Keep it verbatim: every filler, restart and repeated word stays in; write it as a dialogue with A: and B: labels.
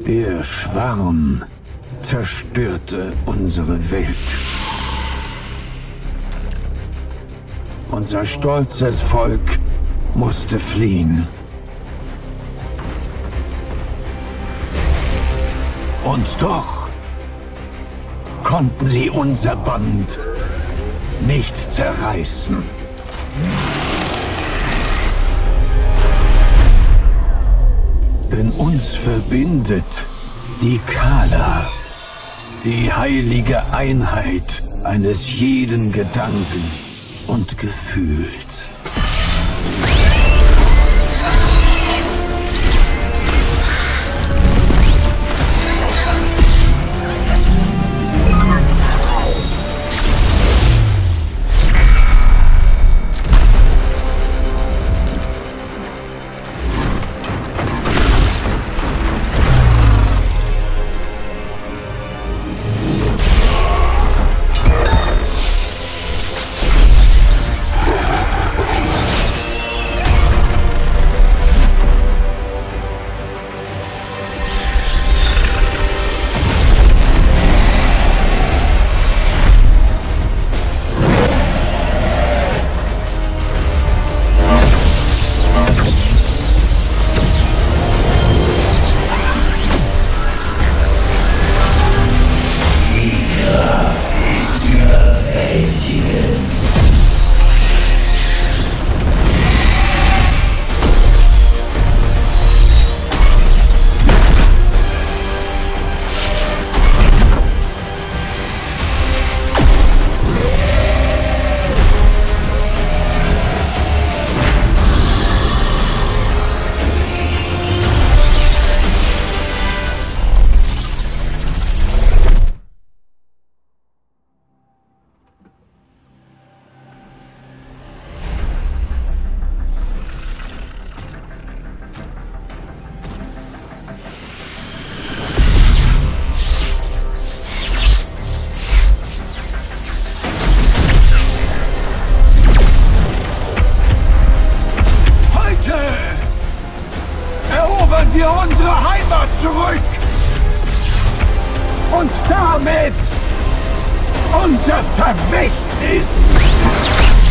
A: Der Schwarm zerstörte unsere Welt. Unser stolzes Volk musste fliehen. Und doch konnten sie unser Band nicht zerreißen. Denn uns verbindet die Kala, die heilige Einheit eines jeden Gedanken und Gefühls. Erobern wir unsere Heimat zurück! Und damit unser Vermächtnis!